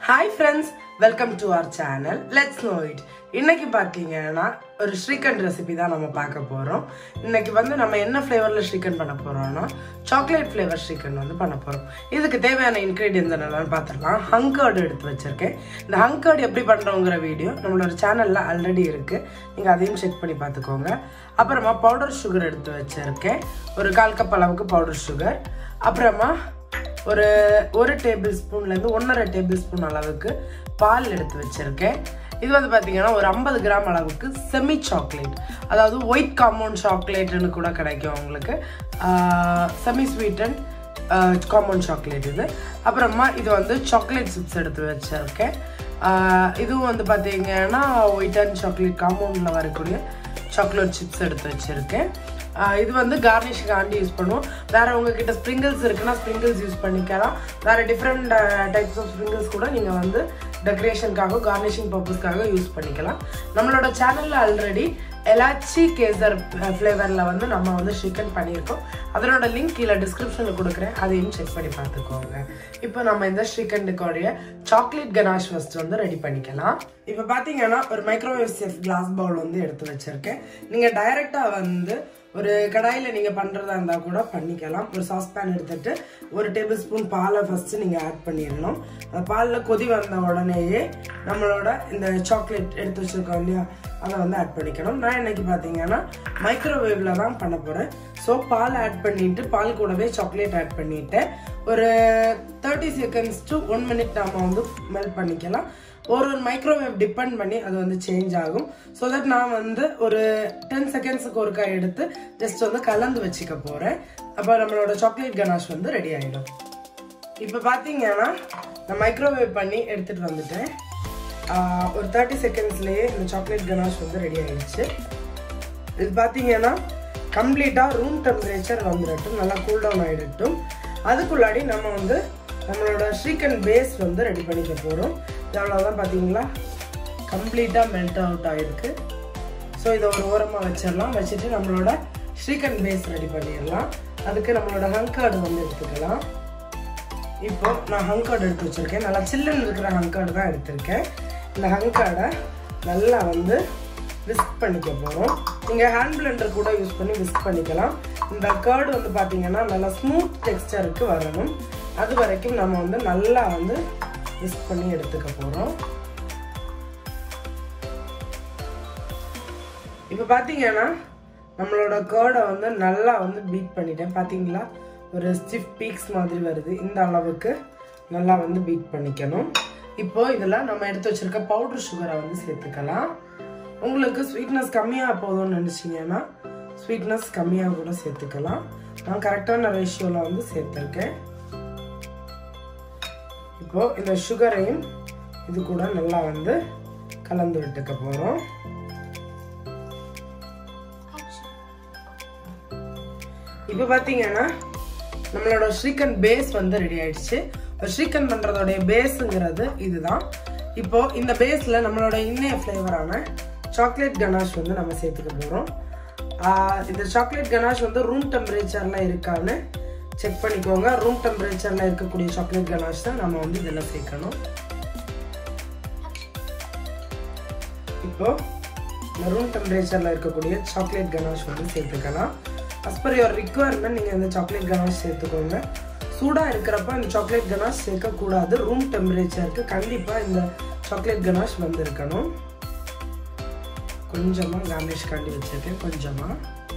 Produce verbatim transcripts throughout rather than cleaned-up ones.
Hi friends, welcome to our channel. Let's know it. இன்னைக்கு பாத்தீங்கன்னா ஒரு Shrikhand ரெசிபி தான் நம்ம பார்க்க போறோம். இன்னைக்கு வந்து நம்ம என்ன ஃப்ளேவர்ல Shrikhand பண்ண போறோம்னா சாக்லேட் ஃப்ளேவர் Shrikhand வந்து பண்ண போறோம். இதுக்கு தேவையான இன்கிரிடியன்ட்ஸ் என்னன்னு பார்த்துடலாம். ஹங் கர்ட் எடுத்து வச்சிருக்கேன். இந்த ஹங் கர்ட் எப்படி பண்றோம்ங்கற வீடியோ நம்மளோட சேனல்ல ஆல்ரெடி இருக்கு. நீங்க அதையும் செக் பண்ணி பார்த்துக்கோங்க. அப்புறமா பவுடர் சுகர் எடுத்து வச்சிருக்கேன். ஒரு கால் கப் அளவுக்கு பவுடர் சுகர். அப்புறமா ஒரு ஒரு டேபிள் ஸ்பூன்ல இருந்து ஒன்றரை டேபிள் ஸ்பூன் அளவுக்கு பால் எடுத்து வச்சிருக்கேன். இது வந்து பாத்தீங்கன்னா ஒரு ஐம்பது கிராம் அளவுக்கு செமி சாக்லேட், அதாவது ஒயிட் காம்பவுண்ட் சாக்லேட்னு கூட கிடைக்கும் உங்களுக்கு. செமி ஸ்வீட்டன் காம்பவுண்ட் சாக்லேட் இது. அப்புறமா இது வந்து சாக்லேட் சிப்ஸ் எடுத்து வச்சிருக்கேன். இதுவும் வந்து பாத்தீங்கன்னா ஒயிட் அண்ட் சாக்லேட் காம்பவுண்ட்ல வரக்கூடிய சாக்லேட் சிப்ஸ் எடுத்து வச்சிருக்கேன். இது வந்து கார்னிஷ்காண்டி யூஸ் பண்ணுவோம். வேற உங்ககிட்ட ஸ்ப்ரிங்கிள்ஸ் இருக்குன்னா ஸ்ப்ரிங்கிள்ஸ் யூஸ் பண்ணிக்கலாம். வேற டிஃப்ரெண்ட் டைப்ஸ் ஆஃப் ஸ்ப்ரிங்கிள்ஸ் கூட நீங்க வந்து டெக்கரேஷனுக்காக கார்னிஷிங் பர்பஸ்க்காக யூஸ் பண்ணிக்கலாம். நம்மளோட சேனல்ல ஆல்ரெடி எலாச்சி கேசர் ஃப்ளேவர்ல வந்து நம்ம வந்து Shrikhand பண்ணியிருக்கோம். அதனோட லிங்க் கீழே டிஸ்கிரிப்ஷன்ல கொடுக்குறேன், அதையும் செக் பண்ணி பார்த்துக்கோங்க. இப்போ நம்ம இந்த Shrikhand-ுடைய சாக்லேட் கனாஷ் ஃபர்ஸ்ட் வந்து ரெடி பண்ணிக்கலாம். இப்போ பாத்தீங்கன்னா ஒரு மைக்ரோவேவ் சேஃப் கிளாஸ் பவுல் வந்து எடுத்து வச்சிருக்கேன். நீங்க டைரக்டா வந்து ஒரு கடாயில நீங்க பண்றதா இருந்தா கூட பண்ணிக்கலாம். ஒரு சாஸ் பேன் எடுத்துட்டு ஒரு டேபிள் ஸ்பூன் பாலை ஃபர்ஸ்ட் நீங்க ஆட் பண்ணிடணும். அந்த பால்ல கொதி வந்த உடனேயே நம்மளோட இந்த சாக்லேட் எடுத்து வச்சிருக்கோம் இல்லையா, அதை வந்து ஆட் பண்ணிக்கணும். நான் இன்னைக்கு பாத்தீங்கன்னா மைக்ரோவேவ்ல தான் பண்ண போறேன். ஸோ பால் ஆட் பண்ணிட்டு பால் கூடவே சாக்லேட் ஆட் பண்ணிட்டு ஒரு thirty seconds to one minute நாம வந்து மெல்ட் பண்ணிக்கலாம். ஒரு ஒரு மைக்ரோவேவ் டிபெண்ட் பண்ணி அது வந்து சேஞ்ச் ஆகும். ஸோ தட் நான் வந்து ஒரு டென் செகண்ட்ஸுக்கு ஒருக்கா எடுத்து ஜஸ்ட் வந்து கலந்து வச்சுக்க போறேன். அப்போ நம்மளோட சாக்லேட் கனாஷ் வந்து ரெடி ஆயிடும். இப்போ பாத்தீங்கன்னா நான் மைக்ரோவேவ் பண்ணி எடுத்துட்டு வந்துட்டேன். ஒரு தேர்ட்டி செகண்ட்ஸ்லயே இந்த சாக்லேட் கனாஷ் வந்து ரெடி ஆயிடுச்சு. இது பாத்தீங்கன்னா கம்ப்ளீட்டா ரூம் டெம்பரேச்சர் வந்துடட்டும், நல்லா கூல் டவுன் ஆயிடட்டும். அதுக்குள்ளாடி நம்ம வந்து நம்மளோட Shrikhand பேஸ் வந்து ரெடி பண்ணிக்க போறோம். அவ்வளவுதான், பாத்தீங்களா கம்ப்ளீட்டா மெல்ட் அவுட் ஆயிருக்கு. ஸோ இதை ஒரு ஓரமா வச்சிடலாம். வச்சுட்டு நம்மளோட Shrikhand பேஸ் ரெடி பண்ணிடலாம். அதுக்கு நம்மளோட ஹங் கர்ட் வந்து எடுத்துக்கலாம். இப்போ நான் ஹங் கர்ட் எடுத்து வச்சிருக்கேன். நல்லா சில்லுன்னு இருக்கிற ஹங் கர்ட் தான் எடுத்திருக்கேன். இந்த ஹங் கர்டை நல்லா வந்து விஸ்க் பண்ணிக்க போறோம். நீங்க ஹேண்ட் பிளெண்டர் கூட யூஸ் பண்ணி விஸ்க் பண்ணிக்கலாம். இந்த கர்ட் வந்து பாத்தீங்கன்னா நல்லா ஸ்மூத் டெக்ஸ்டருக்கு வரணும். அது வரைக்கும் நம்ம வந்து நல்லா வந்து விஸ்க் பண்ணி எடுத்துக்க போறோம். இப்ப பாத்தீங்கன்னா நம்மளோட கர்டை வந்து நல்லா வந்து பீட் பண்ணிட்டேன். பாத்தீங்களா ஒரு ஸ்டிஃப் பீக்ஸ் மாதிரி வருது. இந்த அளவுக்கு நல்லா வந்து பீட் பண்ணிக்கணும். இப்போ இதுல நம்ம எடுத்து வச்சிருக்க பவுடர் சுகரை வந்து சேர்த்துக்கலாம். உங்களுக்கு ஸ்வீட்னஸ் கம்மியா போதும்னு நினைச்சீங்கன்னா ஸ்வீட்னஸ் கம்மியா கூட சேர்த்துக்கலாம். நான் கரெக்டான ரேஷியோல வந்து சேர்த்திருக்கேன். இப்போ இந்த சுகரையும் இது கூட நல்லா வந்து கலந்து விட்டுக்க போறோம். இப்போ பாத்தீங்கன்னா நம்மளோட Shrikhand பேஸ் வந்து ரெடி ஆயிடுச்சு. Shrikhand பண்றதோட பேஸ்ங்கிறது இதுதான். இப்போ இந்த பேஸ்ல நம்மளோட இன்னைய ஃபிளேவரான சாக்லேட் கனாஷ் வந்து நம்ம சேர்த்துக்க போறோம். இந்த சாக்லேட் கனாஷ் வந்து ரூம் டெம்பரேச்சர்ல இருக்கான்னு செக் பண்ணிக்கோங்க. ரூம் டெம்பரேச்சர்ல இருக்கக்கூடிய சாக்லேட் கனாஷ் தான் நம்ம வந்து இதெல்லாம் சேர்க்கணும். இப்போ இந்த ரூம் டெம்பரேச்சர்ல இருக்கக்கூடிய சாக்லேட் கனாஷ் வந்து சேர்த்துக்கலாம். as per your requirement நீங்க இந்த சாக்லேட் கனாஷ் சேர்த்துக்கோங்க. சூடா இருக்கிறப்ப இந்த சாக்லேட் கனாஷ் சேர்க்க கூடாது. ரூம் டெம்பரேச்சருக்கு கண்டிப்பா இந்த சாக்லேட் கனாஷ் வந்து இருக்கணும். கொஞ்சமா கார்னிஷ் காண்டி வச்சிருக்கேன். கொஞ்சமா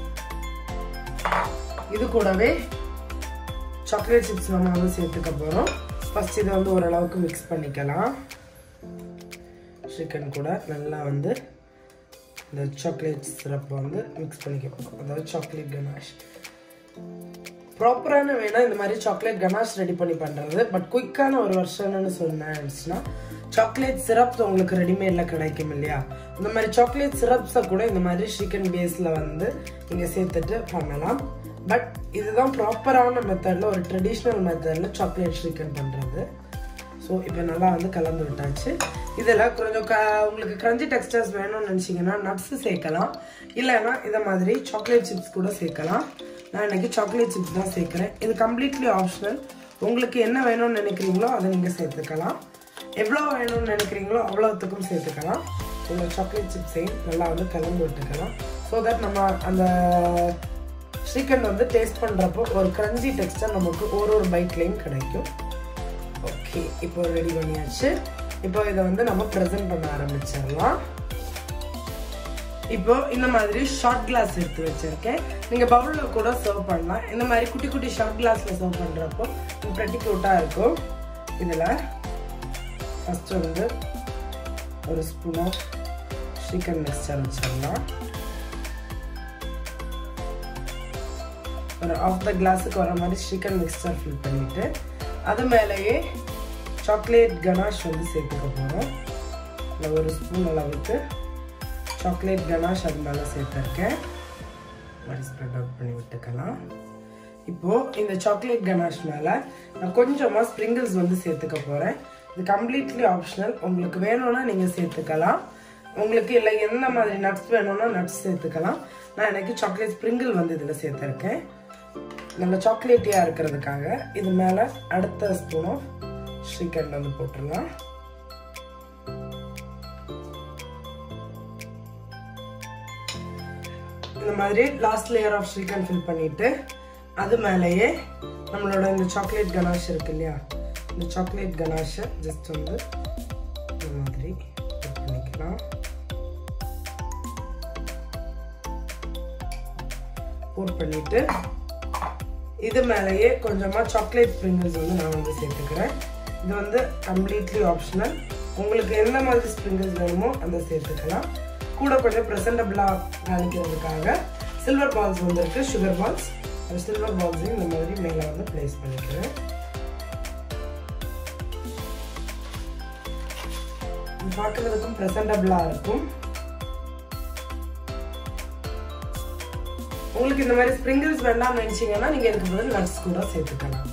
இது கூடவே சாக்லேட் சிப்ஸ் நம்ம வந்து சேர்த்துக்க போறோம். ஃபர்ஸ்ட் இதை வந்து ஓரளவுக்கு மிக்ஸ் பண்ணிக்கலாம். Shrikhand கூட நல்லா வந்து இந்த சாக்லேட் சிரப் வந்து மிக்ஸ் பண்ணிக்க போறோம். அதாவது சாக்லேட் கனாஷ் ப்ராப்பரான வேணா இந்த மாதிரி சாக்லேட் கனாஷ் ரெடி பண்ணி பண்றது. பட் குயிக்கான ஒரு வருஷம்னு சொன்னா சாக்லேட் சிரப்ஸ் உங்களுக்கு ரெடிமேட்ல கிடைக்கும் இல்லையா, இந்த மாதிரி சாக்லேட் சிரப்ஸை கூட இந்த மாதிரி Shrikhand பேஸ்ல வந்து நீங்க சேர்த்துட்டு பண்ணலாம். பட் இதுதான் ப்ராப்பரான மெத்தட்ல, ஒரு ட்ரெடிஷ்னல் மெத்தட்ல சாக்லேட் Shrikhand பண்றது. ஸோ இப்போ நல்லா வந்து கலந்து விட்டாச்சு. இதில் கொஞ்சம் க உங்களுக்கு கிரன்ச்சி டெக்ஸ்டர்ஸ் வேணும்னு நினச்சிங்கன்னா நட்ஸ் சேர்க்கலாம். இல்லைன்னா இதை மாதிரி சாக்லேட் சிப்ஸ் கூட சேர்க்கலாம். நான் இன்னைக்கு சாக்லேட் சிப்ஸ் தான் சேர்க்குறேன். இது கம்ப்ளீட்லி ஆப்ஷனல். உங்களுக்கு என்ன வேணும்னு நினைக்கிறீங்களோ அதை நீங்கள் சேர்த்துக்கலாம். எவ்வளோ வேணும்னு நினைக்கிறீங்களோ அவ்வளோத்துக்கும் சேர்த்துக்கலாம். இந்த சாக்லேட் சிப்ஸையும் நல்லா வந்து கலந்து விட்டுக்கலாம். ஸோ தட் நம்ம அந்த ஸ்ரீகண்ட் வந்து டேஸ்ட் பண்ணுறப்போ ஒரு கிரன்ச்சி டெக்ஸ்டர் நமக்கு ஒரு ஒரு பைட்லேயும் கிடைக்கும். ஓகே, இப்போ ரெடி பண்ணியாச்சு. இப்போ இதை வந்து நம்ம ப்ரெசென்ட் பண்ண ஆரம்பிச்சிடலாம். இப்போ இந்த மாதிரி ஷார்ட் கிளாஸ் எடுத்து வச்சிருக்கேன். நீங்கள் பவுலில் கூட சர்வ் பண்ணலாம். இந்த மாதிரி குட்டி குட்டி ஷார்ட் கிளாஸில் சர்வ் பண்ணுறப்போ ப்ரெட்டி க்யூட்டாக இருக்கும். இதில் ஃபஸ்ட்டு வந்து ஒரு ஸ்பூன் ஆஃப் ஸ்ரீகண்ட் மிக்சர் வச்சிடலாம். ஒரு ஆஃப் த கிளாஸுக்கு வர மாதிரி ஸ்ரீகண்ட் மிக்சர் ஃபில் பண்ணிவிட்டு அது மேலேயே சாக்லேட் கனாஷ் வந்து சேர்த்துக்க போகிறோம். இல்லை ஒரு ஸ்பூன் அளவுக்கு சாக்லேட் கனாஷ் அது மேலே சேர்த்துருக்கேன். மாதிரி ஸ்ப்ரெட் அவுட் பண்ணி விட்டுக்கலாம். இப்போது இந்த சாக்லேட் கனாஷ் மேலே நான் கொஞ்சமாக ஸ்ப்ரிங்கிள்ஸ் வந்து சேர்த்துக்க போகிறேன். இது கம்ப்ளீட்லி ஆப்ஷனல். உங்களுக்கு வேணும்னா நீங்கள் சேர்த்துக்கலாம். உங்களுக்கு இல்லை எந்த மாதிரி நட்ஸ் வேணும்னா நட்ஸ் சேர்த்துக்கலாம். நான் எனக்கு சாக்லேட் ஸ்ப்ரிங்கிள் வந்து இதில் சேர்த்துருக்கேன். நல்ல சாக்லேட்டியாக இருக்கிறதுக்காக இது மேலே அடுத்த ஸ்பூன் ஆஃப் ஸ்ரீகண்ட் வந்து போட்டுடலாம். இந்த மாதிரி last layer of shrikhand fill பண்ணிட்டு அது மேலேயே நம்மளோட இந்த சாக்லேட் கனாஷ் இருக்கு இல்லையா, இந்த சாக்லேட் கனாஷை ஜஸ்ட் வந்து இந்த மாதிரி பண்ணிக்கலாம். போட் பண்ணிட்டு இது மேலேயே கொஞ்சமாக சாக்லேட் ஸ்ப்ரிங்கிள்ஸ் வந்து நான் வந்து சேர்த்துக்கிறேன். இது வந்து கம்ப்ளீட்லி ஆப்ஷனல். உங்களுக்கு எந்த மாதிரி ஸ்ப்ரிங்கிள்ஸ் வேணுமோ அந்த சேர்த்துக்கலாம். கூட கொஞ்சம் ப்ரெசென்டபிளாக காணிக்கிறதுக்காக சில்வர் பால்ஸ் வந்துருக்கு, சுகர் பால்ஸ். அந்த சில்வர் பால்ஸையும் இந்த மாதிரி மேலே வந்து பிளேஸ் பண்ணிக்கிறேன். பார்க்குறதுக்கும் ப்ரெசென்டபிளாக இருக்கும். உங்களுக்கு இந்த மாதிரி ஸ்ப்ரிங்கிள்ஸ் வேண்டாம்னு நினைச்சீங்கன்னா நீங்க இதுக்கு பதில் நட்ஸ் கூட சேர்த்துக்கலாம்.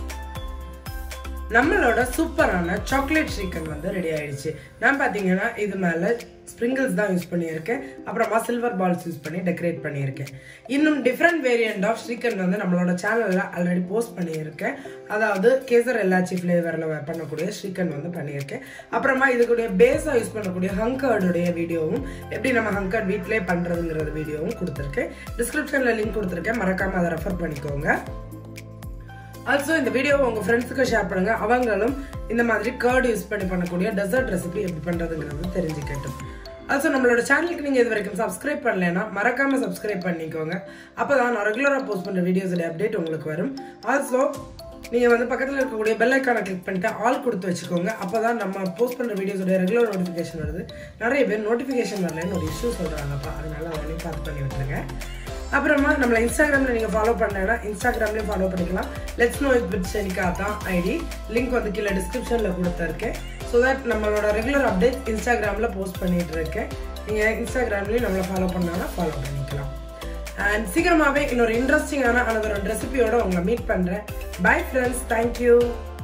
நம்மளோட சூப்பரான சாக்லேட் ஸ்ரீகண்ட் வந்து ரெடி ஆயிடுச்சு. நான் பார்த்தீங்கன்னா இது மேலே ஸ்ப்ரிங்கிள்ஸ் தான் யூஸ் பண்ணியிருக்கேன். அப்புறமா சில்வர் பால்ஸ் யூஸ் பண்ணி டெக்கரேட் பண்ணியிருக்கேன். இன்னும் டிஃப்ரெண்ட் வேரியண்ட் ஆஃப் ஸ்ரீகண்ட் வந்து நம்மளோட சேனலில் ஆல்ரெடி போஸ்ட் பண்ணியிருக்கேன். அதாவது கேசர் எல்லாச்சி ஃப்ளேவரில் பண்ணக்கூடிய ஸ்ரீகண்ட் வந்து பண்ணியிருக்கேன். அப்புறமா இதுக்குடைய பேஸாக யூஸ் பண்ணக்கூடிய ஹங்கர்டுடைய வீடியோவும் எப்படி நம்ம ஹங்கர்ட் வீட்டிலே பண்ணுறதுங்கிறது வீடியோவும் கொடுத்துருக்கேன். டிஸ்கிரிப்ஷனில் லிங்க் கொடுத்துருக்கேன், மறக்காமல் அதை ரெஃபர் பண்ணிக்கோங்க. ஆல்சோ இந்த வீடியோவை உங்கள் ஃப்ரெண்ட்ஸுக்கு ஷேர் பண்ணுங்க. அவங்களும் இந்த மாதிரி கர்ட் யூஸ் பண்ணி பண்ணக்கூடிய டெசர்ட் ரெசிபி எப்படி பண்ணுறதுங்கிறது தெரிஞ்சுக்கட்டும். ஆல்சோ நம்மளோட சேனலுக்கு நீங்கள் இது வரைக்கும் சப்ஸ்கிரைப் பண்ணலைன்னா மறக்காமல் சப்ஸ்கிரைப் பண்ணிக்கோங்க. அப்போ தான் நான் ரெகுலராக போஸ்ட் பண்ணுற வீடியோஸோட அப்டேட் உங்களுக்கு வரும். ஆல்சோ நீங்கள் வந்து பக்கத்தில் இருக்கக்கூடிய பெல் ஐக்கானை கிளிக் பண்ணிட்டு ஆல் கொடுத்து வச்சுக்கோங்க. அப்போ தான் நம்ம போஸ்ட் பண்ணுற வீடியோஸோட ரெகுலர் நோட்டிஃபிகேஷன் வருது. நிறைய பேர் நோட்டிஃபிகேஷன் வரலன்னு ஒரு இஷ்யூ சொல்கிறாங்கப்பா, அதனால அவனையும் பார்த்து பண்ணி விட்டுருங்க. அப்புறமா நம்மளை இன்ஸ்டாகிராமில் நீங்கள் ஃபாலோ பண்ணலைன்னா இன்ஸ்டாகிராம்லேயும் ஃபாலோ பண்ணிக்கலாம். லெட்ஸ் நோ வித் ஷெனிகா தான் ஐடி. லிங்க் வந்து கீழே டிஸ்கிரிப்ஷனில் கொடுத்துருக்கேன். ஸோ தட் நம்மளோட ரெகுலர் அப்டேட் இன்ஸ்டாகிராமில் போஸ்ட் பண்ணிட்டு இருக்கேன். நீங்கள் இன்ஸ்டாகிராம்லேயும் நம்மளை ஃபாலோ பண்ணாலும் ஃபாலோ பண்ணிக்கலாம். அண்ட் சீக்கிரமாகவே இன்னொரு இன்ட்ரெஸ்டிங்கான அனதர் ரெசிபியோட உங்களை மீட் பண்ணுறேன். Bye friends, thank you.